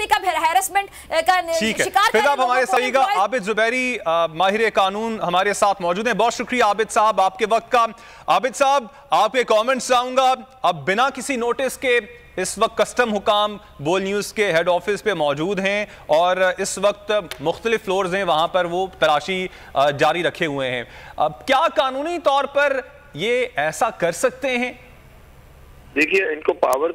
Basically कब harassment का शिकार। फिर आप हमारे साथ आबिद जुबैरी माहिर कानून हमारे साथ मौजूद हैं। बहुत शुक्रिया आबिद साहब आपके वक्त का। आबिद साहब आपके कमेंट्स चाहूंगा। अब बिना किसी नोटिस के इस वक्त कस्टम हुकाम बोल न्यूज़ के हेड ऑफिस पे मौजूद हैं और इस वक्त मुख्तलिफ फ्लोर्स हैं, वहाँ पर वो तलाशी जारी रखे हुए हैं। अब क्या कानूनी तौर पर ये ऐसा कर सकते हैं? देखिए, इनको पावर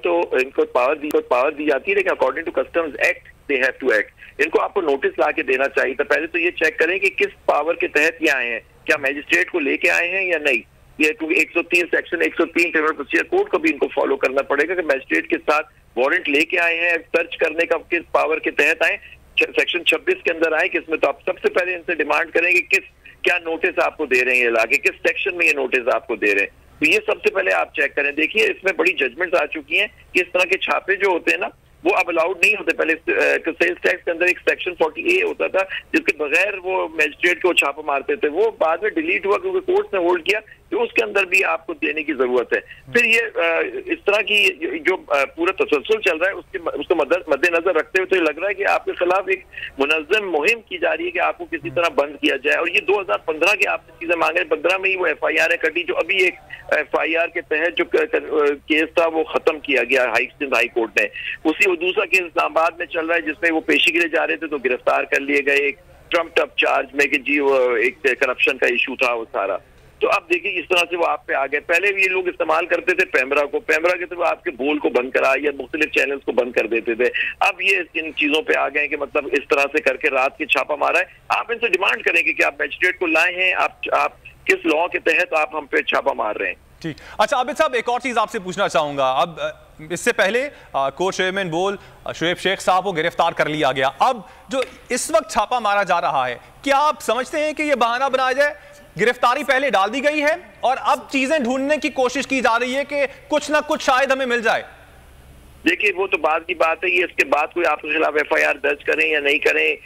दी जाती है, लेकिन according to customs act they have to act. इनको आपको नोटिस ला के देना चाहिए था। पहले तो ये चेक करें कि किस पावर के तहत ये आए हैं, क्या मैजिस्ट्रेट को लेके आए हैं या नहीं। ये 103 सेक्शन 103 क्रिमिनल प्रोसीजर कोड को भी इनको फॉलो करना पड़ेगा कि मैजिस्ट्रेट के साथ वारंट लेके आए हैं, सर्च करने का किस पावर के तहत आए, सेक्शन 26 के अंदर आए किसमें। तो आप सबसे पहले इनसे डिमांड करेंगे क्या नोटिस आपको दे रहे हैं ये लाके, किस सेक्शन में ये नोटिस आपको दे रहे हैं। तो ये सबसे पहले आप चेक करें। देखिए, इसमें बड़ी जजमेंट्स आ चुकी हैं कि इस तरह के छापे जो होते हैं ना, वो अब अलाउड नहीं होते। पहले सेल्स टैक्स के अंदर एक सेक्शन 40A होता था जिसके बगैर वो मैजिस्ट्रेट को छापा मारते थे। वो बाद में डिलीट हुआ क्योंकि कोर्ट ने होल्ड किया कि उसके अंदर भी आपको देने की जरूरत है। फिर ये इस तरह की जो पूरा तसलसल चल रहा है उसको मद्देनजर रखते हुए तो ये लग रहा है कि आपके खिलाफ एक मुनज़्ज़म मुहिम की जा रही है कि आपको किसी तरह बंद किया जाए। और ये 2015 की आपसे चीजें मांगे, 15 में ही वो FIR है कटी, जो अभी एक FIR के तहत जो केस था वो खत्म किया गया हाई कोर्ट ने। उसी दूसरा केस इस्लामाबाद में चल रहा है जिसमें वो पेशी के लिए जा रहे थे तो गिरफ्तार कर लिए गए एक ट्रम्प्ड अप चार्ज में कि जी वो एक करप्शन का इशू था वो सारा। तो अब देखिए इस तरह से वो आप पे आ गए। पहले भी ये लोग इस्तेमाल करते थे पैमरा के थ्रू आपके बोल को बंद करा या मुख्तलिफ चैनल्स को बंद कर देते थे। अब ये इन चीजों पे आ गए कि मतलब इस तरह से करके रात के छापा मारा है। आप इनसे डिमांड करेंगे कि आप मैजिस्ट्रेट को लाए हैं, आप किस लॉ के तहत आप हम पे छापा मार रहे हैं। ठीक। अच्छा आबिद साहब, एक और चीज आपसे पूछना चाहूंगा। अब इससे पहले कोर्ट चेयरमैन बोल शुएब शेख साहब को गिरफ्तार कर लिया गया। अब जो इस वक्त छापा मारा जा रहा है, क्या आप समझते हैं कि यह बहाना बनाया जाए? गिरफ्तारी पहले डाल दी गई है और अब चीजें ढूंढने की कोशिश की जा रही है कि कुछ ना कुछ शायद हमें मिल जाए। देखिए, वो तो बाद की बात है। ये इसके बाद कोई आपके खिलाफ FIR दर्ज करें या नहीं करें,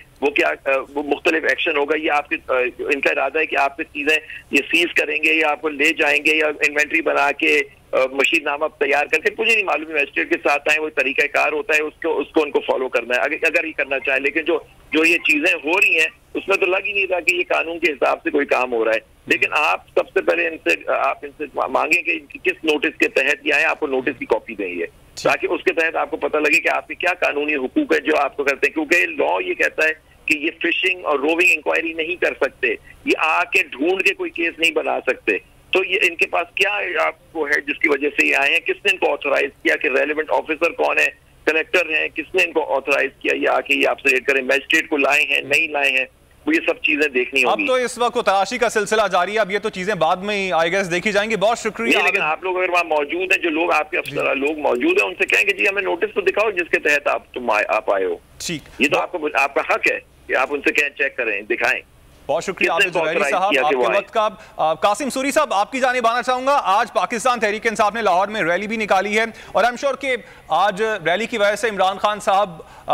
वो मुख्तलिफ एक्शन होगा। ये आपके इनका इरादा है कि आपकी चीजें ये सीज करेंगे या आपको ले जाएंगे या इन्वेंट्री बना के मशीदनामा तैयार करके, मुझे नहीं मालूम मैजिस्ट्रेट के साथ आए, वो तरीकाकार होता है उसको उनको फॉलो करना है अगर ये करना चाहे। लेकिन जो ये चीजें हो रही हैं उसमें तो लग ही नहीं रहा कि ये कानून के हिसाब से कोई काम हो रहा है। लेकिन आप सबसे पहले इनसे मांगे कि किस नोटिस के तहत ये आए, आपको नोटिस की कॉपी देंगे ताकि उसके तहत आपको पता लगे कि आपके क्या कानूनी हुकूक है जो आपको करते हैं। क्योंकि लॉ ये कहता है कि ये फिशिंग और रोविंग इंक्वायरी नहीं कर सकते, ये आके ढूंढ के कोई केस नहीं बना सकते। तो ये इनके पास क्या आपको है जिसकी वजह से ये आए हैं? किसने इनको ऑथराइज किया कि रेलेवेंट ऑफिसर कौन है, कलेक्टर है, किसने इनको ऑथराइज किया ये आके ये आपसे रेड करें? मैजिस्ट्रेट को लाए हैं नहीं लाए हैं, वो ये सब चीजें देखनी होगी। अब तो इस वक्त तलाशी का सिलसिला जारी है, अब ये तो चीजें बाद में आई गेस देखी जाएंगी। बहुत शुक्रिया। लेकिन आप लोग अगर वहाँ मौजूद हैं, जो लोग आपके अफसर लोग मौजूद हैं, उनसे कहेंगे जी हमें नोटिस तो दिखाओ जिसके तहत आप आए हो। ठीक, ये तो आपका हक है कि आप उनसे कहें, चेक करें, दिखाएं। बहुत शुक्रिया आबिद जुबैरी साहब आपके वक्त का। कासिम सूरी साहब, आपकी जानिब आना चाहूंगा। आज पाकिस्तान तहरीक इंसाफ ने लाहौर में रैली भी निकाली है और आई एम श्योर कि आज रैली की वजह से इमरान खान साहब